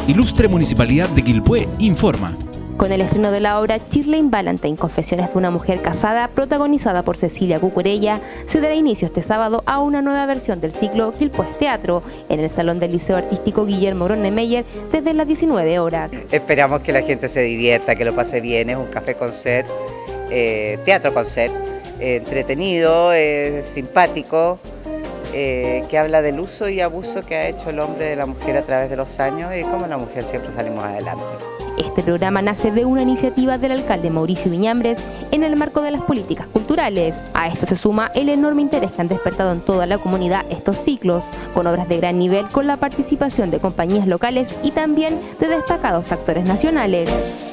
Ilustre Municipalidad de Quilpué informa. Con el estreno de la obra Shirley Valentine, Confesiones de una mujer casada, protagonizada por Cecilia Cucurella, se dará inicio este sábado a una nueva versión del ciclo Quilpué Teatro en el Salón del Liceo Artístico Guillermo Gronemeyer desde las 19 horas. Esperamos que la gente se divierta, que lo pase bien. Es un café concert, teatro concert, entretenido, simpático, que habla del uso y abuso que ha hecho el hombre de la mujer a través de los años y cómo la mujer siempre salimos adelante. Este programa nace de una iniciativa del alcalde Mauricio Viñambres en el marco de las políticas culturales. A esto se suma el enorme interés que han despertado en toda la comunidad estos ciclos, con obras de gran nivel, con la participación de compañías locales y también de destacados actores nacionales.